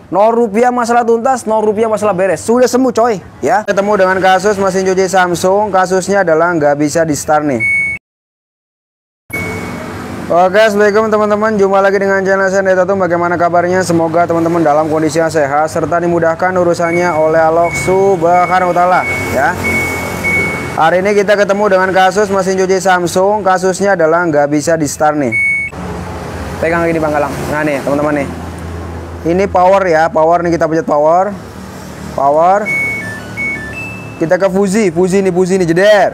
0 rupiah masalah tuntas, 0 rupiah masalah beres. Sudah sembuh coy, ya. Ketemu dengan kasus mesin cuci Samsung. Kasusnya adalah nggak bisa di start nih. Oke, assalamualaikum teman-teman. Jumpa lagi dengan channel saya Tatum. Bagaimana kabarnya? Semoga teman-teman dalam kondisi yang sehat serta dimudahkan urusannya oleh Allah Subhanahu wa Ta'ala, ya. Hari ini kita ketemu dengan kasus mesin cuci Samsung. Kasusnya adalah nggak bisa di start nih. Pegang lagi di Bang Galang. Nah nih teman-teman nih. Ini power ya, power nih, kita pencet power. Power. Kita ke Fuzi nih jeder.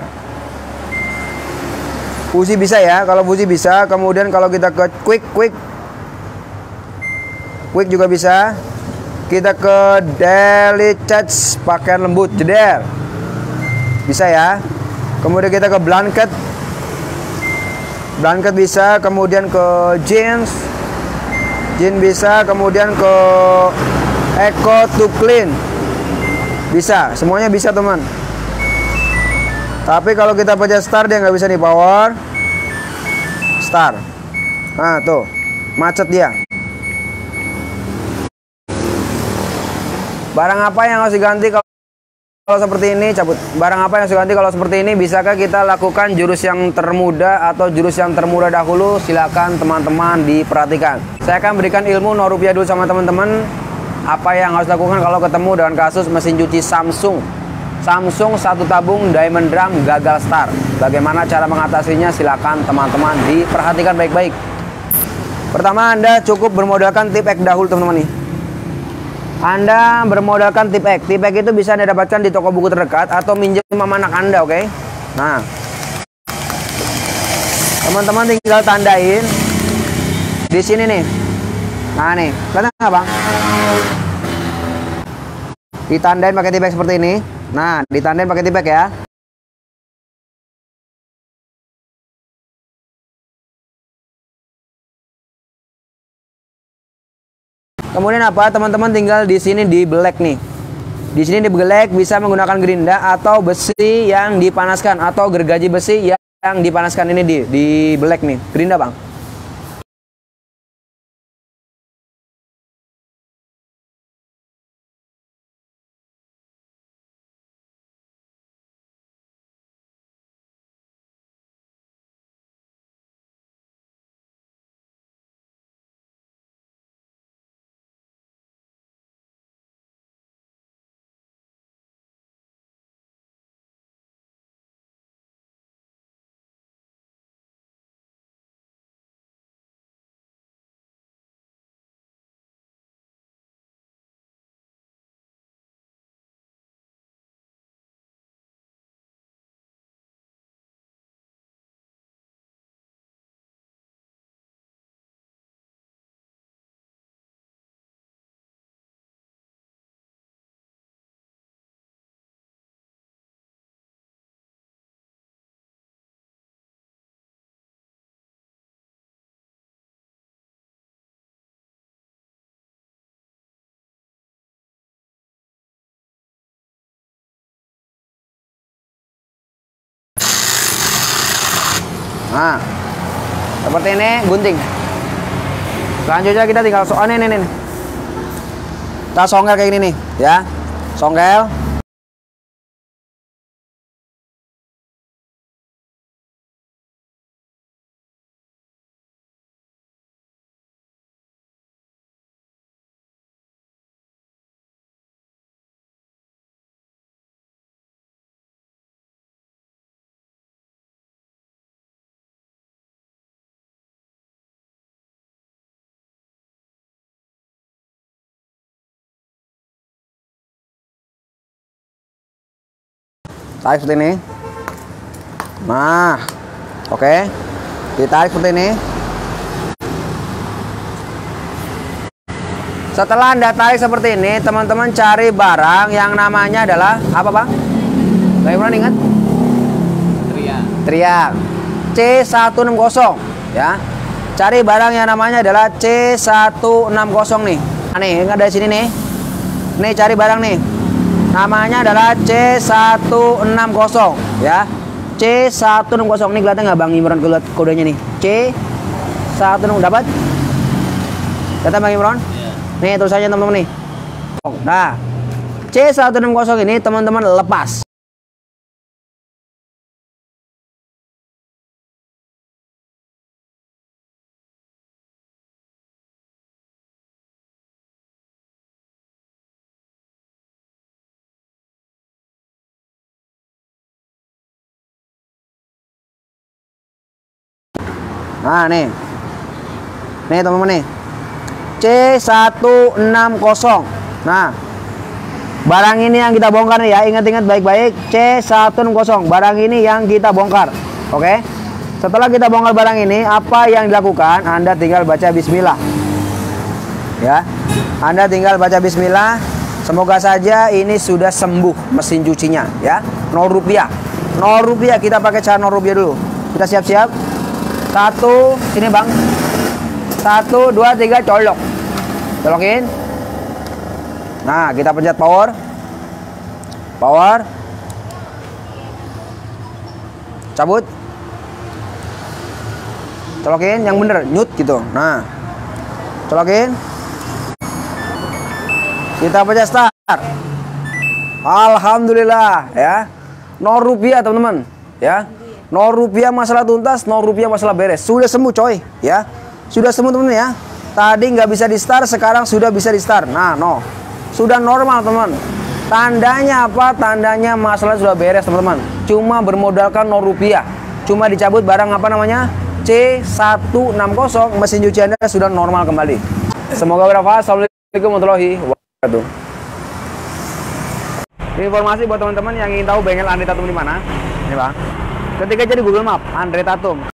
Fuzi bisa ya, kalau Fuzi bisa. Kemudian kalau kita ke quick juga bisa. Kita ke daily charge pakaian lembut jeder. Bisa ya. Kemudian kita ke blanket bisa. Kemudian ke jeans bisa, kemudian ke eco to clean bisa, semuanya bisa teman. Tapi kalau kita pencet start dia nggak bisa nih, power start. Nah tuh macet dia. Barang apa yang harus diganti kalau seperti ini? Cabut. Barang apa yang harus diganti kalau seperti ini? Bisakah kita lakukan jurus yang termudah atau jurus yang termudah dahulu? Silakan teman-teman diperhatikan. Saya akan berikan ilmu 0 rupiah dulu sama teman-teman. Apa yang harus dilakukan kalau ketemu dengan kasus mesin cuci Samsung satu tabung diamond drum gagal start. Bagaimana cara mengatasinya? Silakan teman-teman diperhatikan baik-baik. Pertama, Anda cukup bermodalkan tip X dahulu teman-teman nih. Anda bermodalkan tip X. Tip X itu bisa Anda dapatkan di toko buku terdekat atau minjem sama anak Anda, oke? Nah, teman-teman tinggal tandain di sini nih. Nah nih, kelihatan nggak bang? Ditandain pakai tip X seperti ini. Nah, ditandain pakai tip X ya. Kemudian apa? Teman-teman tinggal di sini di black nih. Di sini di black bisa menggunakan gerinda atau besi yang dipanaskan atau gergaji besi yang dipanaskan. Ini di black nih. Gerinda, Bang. Nah, seperti ini gunting. Selanjutnya kita tinggal nih. Kita songkel kayak gini nih, ya. Songkel. Tarik seperti ini. Nah, oke. Ditarik seperti ini. Setelah Anda tarik seperti ini, teman-teman cari barang yang namanya adalah apa, Bang? Bagaimana ingat? Triak. C160 ya. Cari barang yang namanya adalah C160 nih. Nah, nih, ada di sini nih. Nih cari barang nih. Namanya adalah C160 ya. C160 ini kelihatan nggak Bang Imron kodenya nih? C160 dapat? Kata Bang Imron? Yeah. Nih tulisannya teman-teman nih. Nah, C160 ini teman-teman lepas. Nah, nih teman-teman nih, C160. Nah, barang ini yang kita bongkar nih ya, ingat-ingat baik-baik, C160, barang ini yang kita bongkar. Oke, setelah kita bongkar barang ini, apa yang dilakukan? Anda tinggal baca bismillah ya, Anda tinggal baca bismillah. Semoga saja ini sudah sembuh mesin cucinya ya. 0 rupiah, 0 rupiah, kita pakai cara 0 rupiah dulu. Kita siap-siap. 1, sini bang, 1, 2, 3, colok, colokin. Nah, kita pencet power, cabut, colokin yang bener, nyut gitu. Nah, colokin, kita pencet start. Alhamdulillah ya, 0 rupiah teman-teman ya. 0 rupiah masalah tuntas, 0 rupiah masalah beres. Sudah sembuh coy ya. Sudah sembuh teman-teman ya. Tadi nggak bisa di start, sekarang sudah bisa di start. Nah, sudah normal teman. Tandanya apa? Tandanya masalah sudah beres teman-teman. Cuma bermodalkan 0 rupiah. Cuma dicabut barang apa namanya? C160, mesin cuci Anda sudah normal kembali. Semoga bermanfaat. Assalamualaikum warahmatullahi wabarakatuh. Informasi buat teman-teman yang ingin tahu bengkel Andre Tatum di mana. Ini bang. Ketika jadi Google Map Andre Tatum.